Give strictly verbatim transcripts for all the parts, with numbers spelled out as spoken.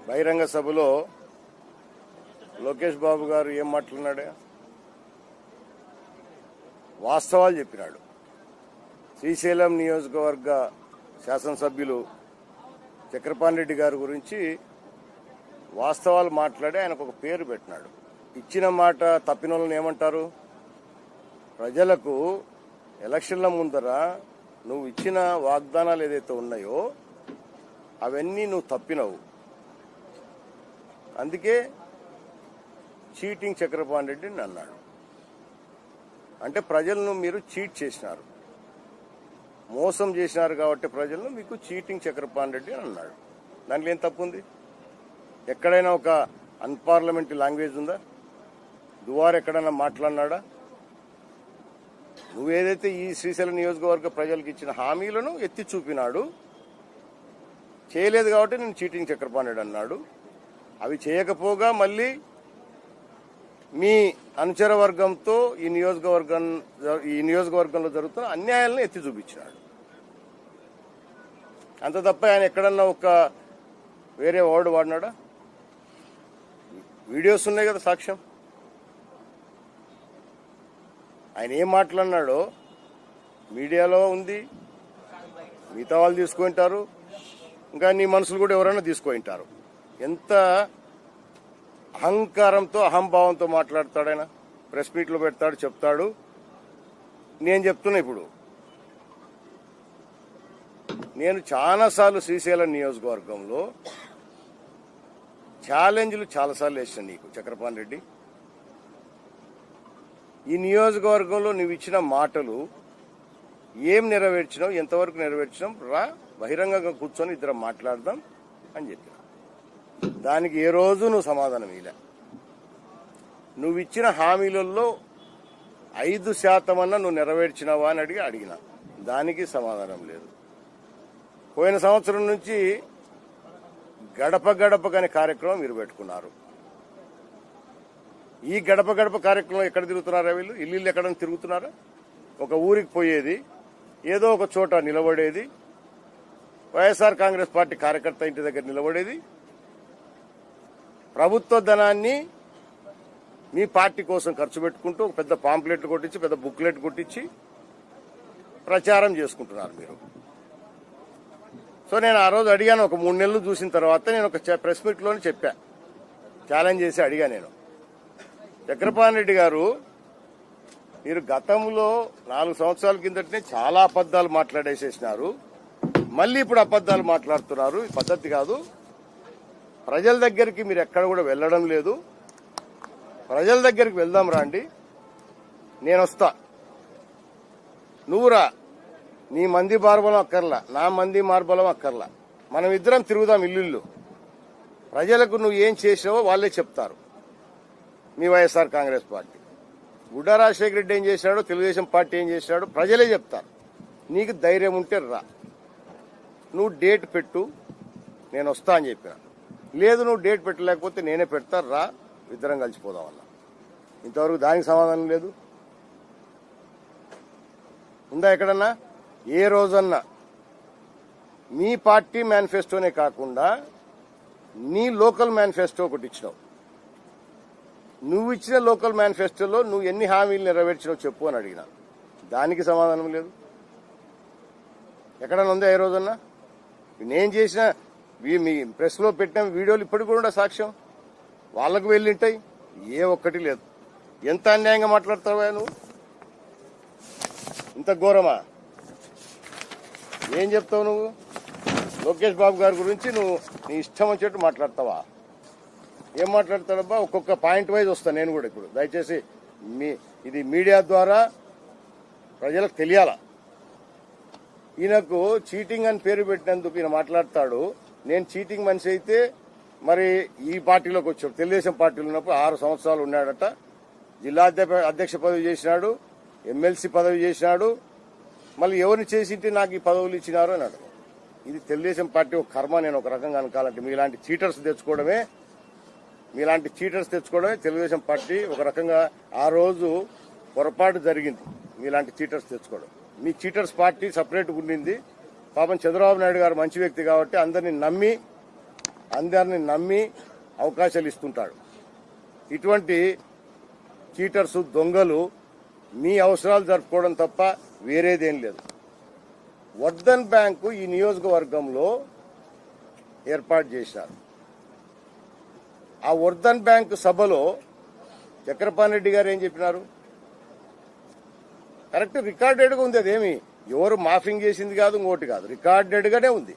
బహిరంగ సభలో లోకేష్ బాబు గారు ఏం మాట్లాడినాడు? వాస్తవాలు చెప్పినాడు. శ్రీశైలం నియోజకవర్గ శాసనసభ్యులు చక్రపాణి రెడ్డి గారి గురించి వాస్తవాలు మాట్లాడి ఆయనకు ఒక పేరు పెట్టినాడు. ఇచ్చిన మాట తప్పిన వాళ్ళని ఏమంటారు? ప్రజలకు ఎలక్షన్ల ముందర నువ్వు ఇచ్చిన వాగ్దానాలు ఏదైతే ఉన్నాయో అవన్నీ నువ్వు తప్పినవు. అందుకే చీటింగ్ చక్రపాణి రెడ్డిని అన్నాడు. అంటే ప్రజలను మీరు చీట్ చేసినారు, మోసం చేసినారు కాబట్టి ప్రజలను మీకు చీటింగ్ చక్రపాణి రెడ్డి అని అన్నాడు. దాంట్లో ఏం తప్పు ఉంది? ఎక్కడైనా ఒక అన్పార్లమెంటరీ లాంగ్వేజ్ ఉందా? దువారు ఎక్కడైనా మాట్లాడినాడా? నువ్వేదైతే ఈ శ్రీశైలం నియోజకవర్గ ప్రజలకు ఇచ్చిన హామీలను ఎత్తి చూపినాడు. చేయలేదు కాబట్టి నేను చీటింగ్ చక్రపాణి రెడ్డి అన్నాడు. అవి చేయకపోగా మళ్ళీ మీ అనుచర వర్గంతో ఈ నియోజకవర్గం ఈ నియోజకవర్గంలో జరుగుతున్న అన్యాయాలను ఎత్తి చూపించినాడు. అంత తప్ప ఆయన ఎక్కడన్నా ఒక వేరే వర్డ్ వాడినాడా? వీడియోస్ ఉన్నాయి కదా సాక్ష్యం. ఆయన ఏం మాట్లాడినాడో మీడియాలో ఉంది, మిగతా వాళ్ళు తీసుకుంటారు, ఇంకా నీ మనుషులు కూడా ఎవరైనా తీసుకుంటారు. ఎంత అహంకారంతో అహంభావంతో మాట్లాడతాడు ఆయన. ప్రెస్ మీట్లో పెడతాడు, చెప్తాడు. నేను చెప్తున్నా, ఇప్పుడు నేను చాలాసార్లు శ్రీశైలం నియోజకవర్గంలో ఛాలెంజ్లు చాలాసార్లు వేసాను నీకు చక్రపాణి రెడ్డి. ఈ నియోజకవర్గంలో నువ్వు ఇచ్చిన మాటలు ఏం నెరవేర్చినావు, ఎంతవరకు నెరవేర్చినావు, రా బహిరంగంగా కూర్చొని ఇద్దరం మాట్లాడదాం అని చెప్పిన. దానికి ఏ రోజు నువ్వు సమాధానం ఇలా. నువ్వు ఇచ్చిన హామీలలో ఐదు శాతం అన్నా నువ్వు నెరవేర్చినావా అని అడిగి అడిగిన దానికి సమాధానం లేదు. పోయిన సంవత్సరం నుంచి గడప గడప అనే కార్యక్రమం మీరు పెట్టుకున్నారు. ఈ గడప గడప కార్యక్రమం ఎక్కడ తిరుగుతున్నారా వీళ్ళు? ఇల్లు ఎక్కడ తిరుగుతున్నారా? ఒక ఊరికి పోయేది, ఏదో ఒక చోట నిలబడేది, వైఎస్ఆర్ కాంగ్రెస్ పార్టీ కార్యకర్త ఇంటి దగ్గర నిలబడేది, ప్రభుత్వ ధనాన్ని మీ పార్టీ కోసం ఖర్చు పెట్టుకుంటూ ఒక పెద్ద పాంప్లెట్లు కొట్టించి పెద్ద బుక్లెట్ కొట్టించి ప్రచారం చేసుకుంటున్నారు మీరు. సో నేను ఆ రోజు అడిగాను, ఒక మూడు నెలలు చూసిన తర్వాత నేను ఒక ప్రెస్ మీట్లోనే చెప్పా, ఛాలెంజ్ చేసి అడిగా నేను, చక్రపాణి రెడ్డి గారు మీరు గతంలో నాలుగు సంవత్సరాల కిందటనే చాలా అబద్దాలు మాట్లాడేసేసినారు, మళ్ళీ ఇప్పుడు అబద్దాలు మాట్లాడుతున్నారు, ఈ పద్ధతి కాదు. ప్రజల దగ్గరికి మీరు ఎక్కడ కూడా వెళ్ళడం లేదు, ప్రజల దగ్గరికి వెళ్దాం రండి, నేను వస్తా, నువ్వురా, నీ మంది మార్బలం అక్కర్లా, నా మంది మార్బలం అక్కర్లా, మనం ఇద్దరం తిరుగుదాం ఇల్లు, ప్రజలకు నువ్వు ఏం చేసావో వాళ్ళే చెప్తారు. మీ వైఎస్ఆర్ కాంగ్రెస్ పార్టీ గుడ్డా రాజశేఖర రెడ్డి ఏం చేశాడో, తెలుగుదేశం పార్టీ ఏం చేశాడో ప్రజలే చెప్తారు. నీకు ధైర్యం ఉంటే రా, నువ్వు డేట్ పెట్టు, నేను వస్తా అని చెప్పిన. లేదు నువ్వు డేట్ పెట్టలేకపోతే నేనే పెడతా, రా ఇద్దరం కలిసిపోదామన్నా. ఇంతవరకు దానికి సమాధానం లేదు. ఉందా ఎక్కడన్నా? ఏ రోజన్నా మీ పార్టీ మేనిఫెస్టోనే కాకుండా నీ లోకల్ మేనిఫెస్టో ఒకటి ఇచ్చినావు. నువ్వు ఇచ్చిన లోకల్ మేనిఫెస్టోలో నువ్వు ఎన్ని హామీలు నెరవేర్చినావు చెప్పు అని అడిగినా, దానికి సమాధానం లేదు. ఎక్కడన్నా ఉందా ఏ రోజన్నా? నేను చేసిన మీ ప్రెస్ లో పెట్టిన వీడియోలు ఇప్పటికి కూడా సాక్ష్యం వాళ్లకు వెళ్ళింటాయి, ఏ ఒక్కటి లేదు. ఎంత అన్యాయంగా మాట్లాడతావా నువ్వు? ఇంత ఘోరమా? ఏం చెప్తావు నువ్వు? లోకేష్ బాబు గారి గురించి నువ్వు నీ ఇష్టం వచ్చేట్టు మాట్లాడతావా? ఏం మాట్లాడతాడబ్బా? ఒక్కొక్క పాయింట్ వైజ్ వస్తాను నేను కూడా. ఇప్పుడు దయచేసి మీ ఇది మీడియా ద్వారా ప్రజలకు తెలియాలా. ఈయనకు చీటింగ్ అని పేరు పెట్టినందుకు ఈయన మాట్లాడతాడు. నేను చీటింగ్ మనిషి అయితే మరి ఈ పార్టీలోకి వచ్చాడు, తెలుగుదేశం పార్టీలో ఉన్నప్పుడు ఆరు సంవత్సరాలు ఉన్నాడట, జిల్లా అధ్యక్ష పదవి చేసినాడు, ఎమ్మెల్సీ పదవి చేసినాడు, మళ్ళీ ఎవరిని చేసింటే నాకు ఈ పదవులు ఇచ్చినారు అన్నాడు. ఇది తెలుగుదేశం పార్టీ ఒక కర్మ. నేను ఒక రకంగా అనుకోవాలంటే మీలాంటి చీటర్స్ తెచ్చుకోవడమే మీలాంటి చీటర్స్ తెచ్చుకోవడమే తెలుగుదేశం పార్టీ ఒక రకంగా ఆ రోజు పొరపాటు జరిగింది. మీలాంటి చీటర్స్ తెచ్చుకోవడం, మీ చీటర్స్ పార్టీ సపరేట్గా ఉండింది. పాపం చంద్రబాబు నాయుడు గారు మంచి వ్యక్తి కాబట్టి అందరినీ నమ్మి అందరిని నమ్మి అవకాశాలు ఇస్తుంటాడు. ఇటువంటి చీటర్స్ దొంగలు మీ అవసరాలు జరుపుకోవడం తప్ప వేరేదేం లేదు. వర్ధన్ బ్యాంకు ఈ నియోజకవర్గంలో ఏర్పాటు చేశారు. ఆ వర్ధన్ బ్యాంకు సభలో చక్రపాణి రెడ్డి గారు ఏం చెప్పినారు? కరెక్ట్ రికార్డెడ్గా ఉంది. అదేమి ఎవరు మాఫింగ్ చేసింది కాదు, ఇంకోటి కాదు, రికార్డెడ్గానే ఉంది.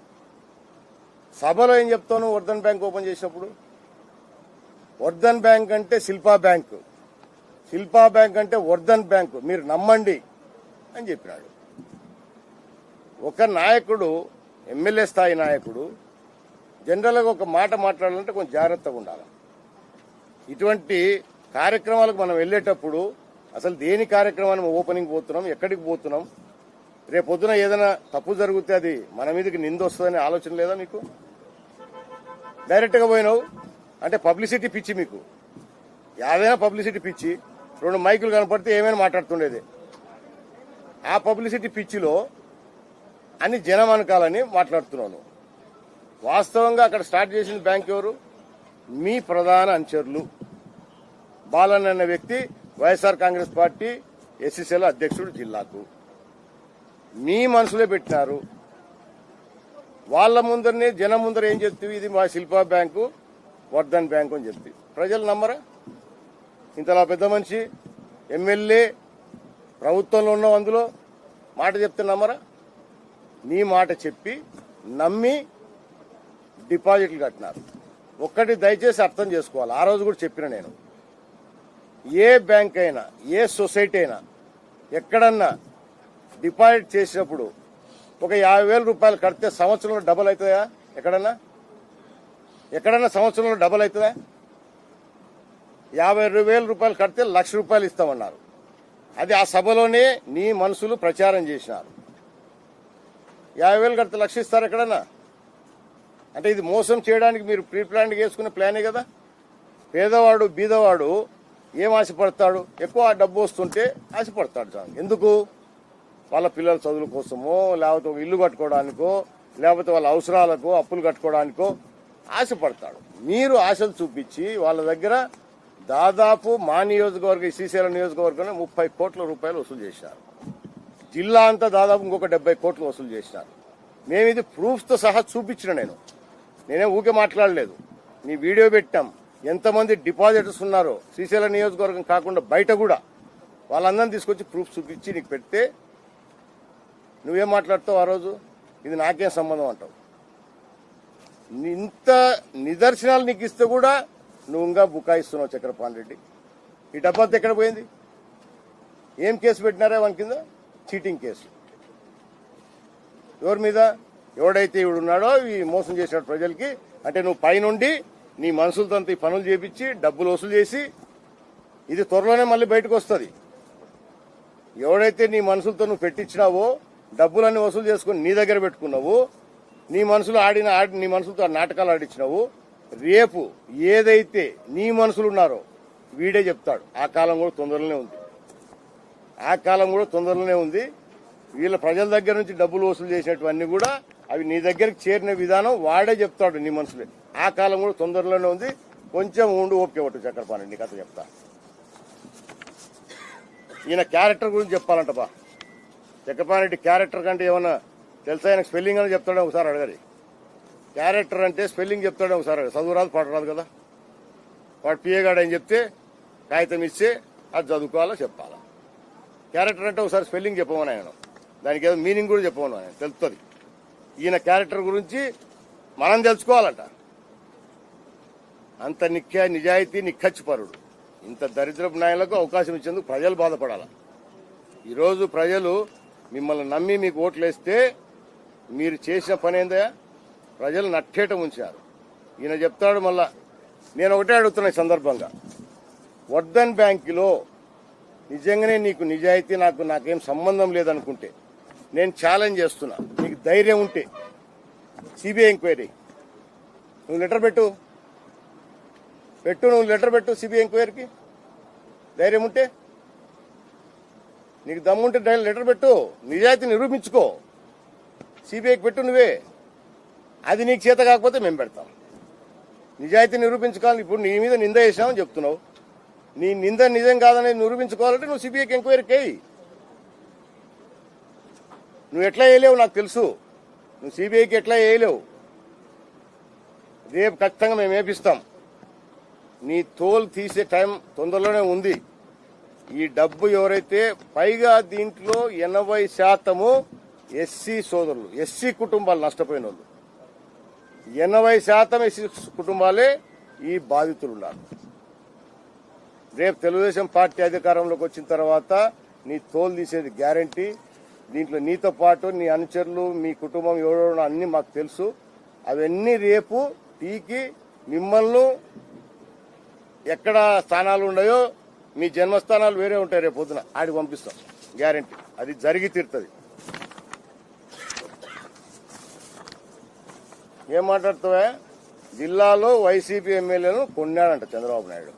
సభలో ఏం చెప్తాను? వర్ధన్ బ్యాంక్ ఓపెన్ చేసినప్పుడు వర్ధన్ బ్యాంక్ అంటే శిల్పా బ్యాంకు, శిల్పా బ్యాంక్ అంటే వర్ధన్ బ్యాంకు, మీరు నమ్మండి అని చెప్పినాడు. ఒక నాయకుడు, ఎమ్మెల్యే స్థాయి నాయకుడు జనరల్గా ఒక మాట మాట్లాడాలంటే కొంచెం జాగ్రత్తగా ఉండాలి. ఇటువంటి కార్యక్రమాలకు మనం వెళ్ళేటప్పుడు అసలు దేని కార్యక్రమాన్ని ఓపెనింగ్ పోతున్నాం, ఎక్కడికి పోతున్నాం, రేపు పొద్దున ఏదైనా తప్పు జరిగితే అది మన మీదకి నింద వస్తుందనే ఆలోచన లేదా మీకు? డైరెక్ట్గా పోయినావు అంటే పబ్లిసిటీ పిచ్చి మీకు. ఏదైనా పబ్లిసిటీ పిచ్చి, రెండు మైకులు కనపడితే ఏమైనా మాట్లాడుతుండేది. ఆ పబ్లిసిటీ పిచ్చిలో అన్ని జనం అనకాలని మాట్లాడుతున్నాను. వాస్తవంగా అక్కడ స్టార్ట్ చేసిన బ్యాంక్ ఎవరు? మీ ప్రధాన అనుచరులు. బాలన్ అనే వ్యక్తి వైఎస్ఆర్ కాంగ్రెస్ పార్టీ ఎస్సీసీఎల్ అధ్యక్షుడు జిల్లాకు. మీ మనసులో పెట్టినారు. వాళ్ళ ముందరనే జనం ముందర ఏం చెప్తివి? ఇది మా శిల్పా బ్యాంకు, వర్ధన్ బ్యాంకు అని చెప్తి. ప్రజలు నమ్మరా? ఇంతలా పెద్ద మనిషి ఎమ్మెల్యే ప్రభుత్వంలో ఉన్నావు, అందులో మాట చెప్తే నమ్మరా? నీ మాట చెప్పి నమ్మి డిపాజిట్లు కట్టినారు. ఒక్కటి దయచేసి అర్థం చేసుకోవాలి. ఆ రోజు కూడా చెప్పిన నేను, ఏ బ్యాంక్ అయినా ఏ సొసైటీ అయినా ఎక్కడన్నా డిపాజిట్ చేసినప్పుడు ఒక యాభై వేల రూపాయలు కడితే సంవత్సరంలో డబల్ అవుతుందా? ఎక్కడన్నా ఎక్కడన్నా సంవత్సరంలో డబల్ అవుతుందా? యాభై వేల రూపాయలు కడితే లక్ష రూపాయలు ఇస్తామన్నారు. అది ఆ సభలోనే నీ మనుషులు ప్రచారం చేసినారు. యాభై వేలు కడితే లక్ష ఇస్తారు ఎక్కడన్నా? అంటే ఇది మోసం చేయడానికి మీరు ప్రీ ప్లాన్గా వేసుకున్న ప్లానే కదా. పేదవాడు బీదవాడు ఏం ఆశపడతాడు? ఎక్కువ డబ్బు వస్తుంటే ఆశపడతాడు. చాలు. ఎందుకు? వాళ్ళ పిల్లల చదువుల కోసమో, లేకపోతే ఒక ఇల్లు కట్టుకోవడానికో, లేకపోతే వాళ్ళ అవసరాలకో, అప్పులు కట్టుకోవడానికో ఆశపడతాడు. మీరు ఆశలు చూపించి వాళ్ళ దగ్గర దాదాపు మా నియోజకవర్గం, శ్రీశైలం నియోజకవర్గంలో ముప్పై కోట్ల రూపాయలు వసూలు చేశారు. జిల్లా అంతా దాదాపు ఇంకొక డెబ్బై కోట్లు వసూలు చేసినారు. మేము ఇది ప్రూఫ్తో సహా చూపించిన. నేను నేనే ఊకే మాట్లాడలేదు. నీ వీడియో పెట్టాం. ఎంతమంది డిపాజిటర్స్ ఉన్నారో శ్రీశైలం నియోజకవర్గం కాకుండా బయట కూడా వాళ్ళందరినీ తీసుకొచ్చి ప్రూఫ్ చూపించి నీకు పెడితే నువ్వేం మాట్లాడతావు? ఆ రోజు ఇది నాకేం సంబంధం అంటావు. ఇంత నిదర్శనాలు నీకు ఇస్తే కూడా నువ్వు ఇంకా బుకాయిస్తున్నావు చక్రపాణి రెడ్డి. ఈ డబ్బంతా ఎక్కడ పోయింది? ఏం కేసు పెట్టినారా వాని కింద? Cheating case. ఎవరి మీద? ఎవడైతే ఇవిడున్నాడో ఈ మోసం చేసినాడు ప్రజలకి. అంటే నువ్వు పైనుండి నీ మనుషులతో ఈ పనులు చేపించి డబ్బులు వసూలు చేసి, ఇది త్వరలోనే మళ్ళీ బయటకు వస్తుంది. ఎవడైతే నీ మనుషులతో నువ్వు పెట్టించినావో, డబ్బులన్నీ వసూలు చేసుకుని నీ దగ్గర పెట్టుకున్నావు, నీ మనుషులు ఆడిన ఆడి నీ మనుషులతో నాటకాలు ఆడించినావు, రేపు ఏదైతే నీ మనుషులు ఉన్నారో వీడే చెప్తాడు. ఆ కాలం కూడా తొందరలోనే ఉంది. ఆ కాలం కూడా తొందరలోనే ఉంది. వీళ్ళ ప్రజల దగ్గర నుంచి డబ్బులు వసూలు చేసినటువన్నీ కూడా అవి నీ దగ్గరికి చేరిన విధానం వాడే చెప్తాడు నీ మనుషులే. ఆ కాలం కూడా తొందరలోనే ఉంది. కొంచెం ఉండి ఓపిక పట్టు చక్రపాణి, నీ కథ చెప్తా. ఈయన క్యారెక్టర్ గురించి చెప్పాలంట బా. చక్రపాణి రెడ్డి క్యారెక్టర్ కంటే ఏమన్నా తెలుసా? ఆయనకు స్పెల్లింగ్ అని చెప్తాడే ఒకసారి అడగది. క్యారెక్టర్ అంటే స్పెల్లింగ్ చెప్తాడే ఒకసారి అడగదు. చదువు రాదు, పాట రాదు కదా. వాడు పిఏగాడు అని చెప్తే కాగితం ఇస్తే అది చదువుకోవాలా, చెప్పాలా. క్యారెక్టర్ అంటే ఒకసారి స్పెల్లింగ్ చెప్పమని ఆయన, దానికి ఏదో మీనింగ్ కూడా చెప్పమని ఆయన తెలుస్తుంది. ఈయన క్యారెక్టర్ గురించి మనం తెలుసుకోవాలంట. అంత నిఖ్య నిజాయితీ నిఖచ్చిపరుడు. ఇంత దరిద్రపు నాయకులకు అవకాశం ఇచ్చేందుకు ప్రజలు బాధపడాల. ఈరోజు ప్రజలు మిమ్మల్ని నమ్మి మీకు ఓట్లు వేస్తే మీరు చేసిన పని ఏందా? ప్రజలు నట్టేట ఉంచారు. ఈయన చెప్తాడు మళ్ళా. నేను ఒకటే అడుగుతున్నా ఈ సందర్భంగా, వర్ధన్ బ్యాంకులో నిజంగానే నీకు నిజాయితీ, నాకు నాకేం సంబంధం లేదనుకుంటే నేను ఛాలెంజ్ చేస్తున్నా. నీకు ధైర్యం ఉంటే సిబిఐ ఎంక్వైరీ నువ్వు లెటర్ పెట్టు పెట్టు నువ్వు లెటర్ పెట్టు సిబిఐ ఎంక్వైరీకి. ధైర్యం ఉంటే, నీకు దమ్ముంటే లెటర్ పెట్టు, నిజాయితీ నిరూపించుకో, సిబిఐకి పెట్టు నువ్వే. అది నీకు చేత కాకపోతే మేము పెడతాం. నిజాయితీ నిరూపించుకోవాలి. ఇప్పుడు నీ మీద నింద వేసామని చెప్తున్నావు. నీ నింద నిజం కాదని నిరూపించుకోవాలంటే నువ్వు సిబిఐకి ఎంక్వైరీకి వేయి. నువ్వు ఎట్లా వేయలేవు నాకు తెలుసు. నువ్వు సిబిఐకి ఎట్లా వేయలేవు. రేపు ఖచ్చితంగా మేము వేపిస్తాం. నీ తోలు తీసే టైం తొందరలోనే ఉంది. ఈ డబ్బు ఎవరైతే పైగా దీంట్లో ఎనభై శాతము ఎస్సీ సోదరులు, ఎస్సీ కుటుంబాలు నష్టపోయిన వాళ్ళు, ఎనభై శాతం ఎస్సీ కుటుంబాలే ఈ బాధితులు ఉన్నారు. రేపు తెలుగుదేశం పార్టీ అధికారంలోకి వచ్చిన తర్వాత నీ తోలు తీసేది గ్యారంటీ. దీంట్లో నీతో పాటు నీ అనుచరులు, మీ కుటుంబం ఎవరో అన్ని మాకు తెలుసు. అవన్నీ రేపు పీకి మిమ్మల్ని ఎక్కడ స్థానాలు ఉన్నాయో మీ జన్మస్థానాలు వేరే ఉంటాయి. రేపు పొద్దున ఆడికి పంపిస్తాం గ్యారంటీ. అది జరిగి తీరుతుంది. ఏం మాట్లాడుతావా? జిల్లాలో వైసీపీ ఎమ్మెల్యేలను కొన్నాడంట చంద్రబాబు నాయుడు.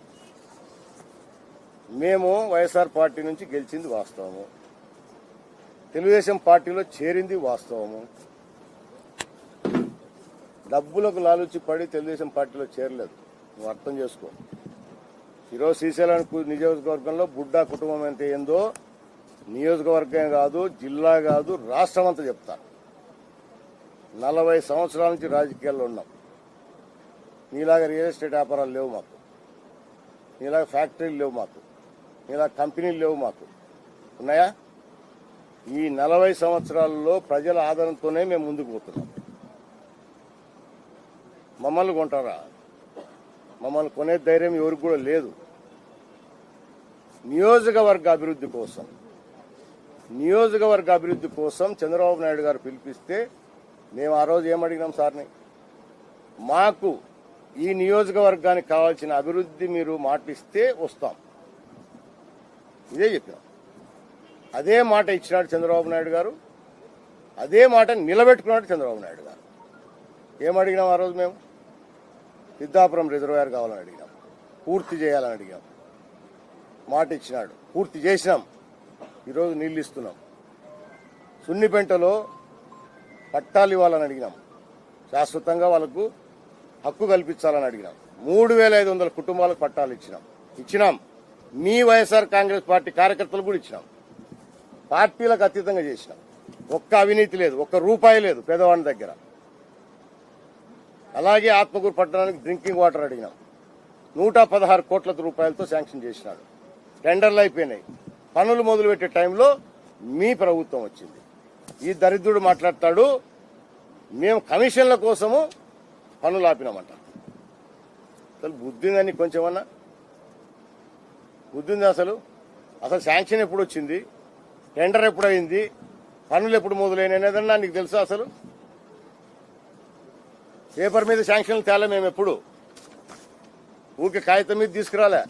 మేము వైఎస్ఆర్ పార్టీ నుంచి గెలిచింది వాస్తవము, తెలుగుదేశం పార్టీలో చేరింది వాస్తవము. డబ్బులకు లాలుచి పడి తెలుగుదేశం పార్టీలో చేరలేదు. నువ్వు అర్థం చేసుకో. ఈరోజు శ్రీశైలం నియోజకవర్గంలో బుడ్డా కుటుంబం అంటే ఏందో నియోజకవర్గం కాదు, జిల్లా కాదు, రాష్ట్రం అంతా చెప్తాను. నలభై సంవత్సరాల నుంచి రాజకీయాల్లో ఉన్నాం. నీలాగా రియల్ ఎస్టేట్ వ్యాపారాలు లేవు మాకు, నీలాగా ఫ్యాక్టరీలు లేవు మాకు, నీలాగా కంపెనీలు లేవు మాకు. ఉన్నాయా? ఈ నలభై సంవత్సరాలలో ప్రజల ఆదరణతోనే మేము ముందుకు పోతున్నాం. మమ్మల్ని కొంటారా? మమ్మల్ని కొనే ధైర్యం ఎవరికి కూడా లేదు. నియోజకవర్గ అభివృద్ధి కోసం నియోజకవర్గ అభివృద్ధి కోసం చంద్రబాబు నాయుడు గారు పిలిపిస్తే మేము ఆ రోజు ఏమడిగినాం సార్ని, మాకు ఈ నియోజకవర్గానికి కావాల్సిన అభివృద్ధి మీరు మాటిస్తే వస్తాం. ఇదే చెప్పినాం. అదే మాట ఇచ్చినాడు చంద్రబాబు నాయుడు గారు. అదే మాట నిలబెట్టుకున్నాడు చంద్రబాబు నాయుడు గారు. ఏమడిగినాం ఆ రోజు? మేము సిద్ధాపురం రిజర్వాయర్ కావాలని అడిగినాం, పూర్తి చేయాలని అడిగాం. మాట ఇచ్చినాడు, పూర్తి చేసినాం. ఈరోజు నీళ్ళు ఇస్తున్నాం. సున్నిపెంటలో పట్టాలు ఇవ్వాలని అడిగినాం, శాశ్వతంగా వాళ్ళకు హక్కు కల్పించాలని అడిగినాం. మూడు వేల ఐదు వందల కుటుంబాలకు పట్టాలు ఇచ్చినాం ఇచ్చినాం మీ వైఎస్ఆర్ కాంగ్రెస్ పార్టీ కార్యకర్తలు కూడా ఇచ్చినాం. పార్టీలకు అతీతంగా చేసినాం. ఒక్క అవినీతి లేదు, ఒక్క రూపాయి లేదు పేదవాడి దగ్గర. అలాగే ఆత్మకూరు పట్టణానికి డ్రింకింగ్ వాటర్ అడిగినాం. నూట పదహారు కోట్ల రూపాయలతో శాంక్షన్ చేసినాడు. టెండర్లు అయిపోయినాయి. పనులు మొదలుపెట్టే టైంలో మీ ప్రభుత్వం వచ్చింది. ఈ దరిద్రుడు మాట్లాడతాడు మేము కమిషన్ల కోసము పనులు ఆపినామంట. అసలు బుద్ధి ఉందని కొంచెమన్నా బుద్ధి ఉంది? అసలు అసలు శాంక్షన్ ఎప్పుడు వచ్చింది, టెండర్ ఎప్పుడు అయింది, పనులు ఎప్పుడు మొదలైనదన్నా నీకు తెలుసా? అసలు పేపర్ మీద శాంక్షన్లు తేలే. మేము ఎప్పుడు ఊరికే కాగితం మీద తీసుకురాలే.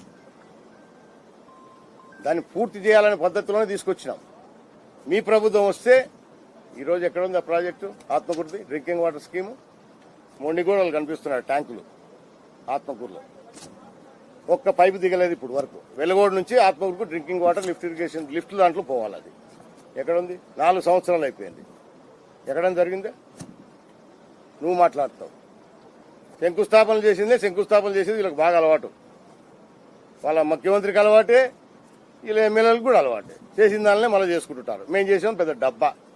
దాన్ని పూర్తి చేయాలనే పద్ధతిలోనే తీసుకొచ్చినాం. మీ ప్రభుత్వం వస్తే ఈరోజు ఎక్కడ ఉంది ఆ ప్రాజెక్టు? ఆత్మకూరుది డ్రింకింగ్ వాటర్ స్కీము. మొండిగూడలు కనిపిస్తున్నాయి ట్యాంకులు ఆత్మకూరులో. ఒక్క పైపు దిగలేదు ఇప్పుడు వరకు. వెలగోడు నుంచి ఆత్మకూరుకు drinking water lift irrigation lift దాంట్లో పోవాలి. అది ఎక్కడుంది? నాలుగు సంవత్సరాలు అయిపోయింది. ఎక్కడైనా జరిగిందే? నువ్వు మాట్లాడతావు. శంకుస్థాపన చేసిందే, శంకుస్థాపన చేసేది వీళ్ళకి బాగా అలవాటు. వాళ్ళ ముఖ్యమంత్రికి అలవాటే, వీళ్ళ ఎమ్మెల్యేలకు కూడా అలవాటే. చేసిన దానినే మళ్ళీ చేసుకుంటుంటారు. మేము చేసాం పెద్ద డబ్బా.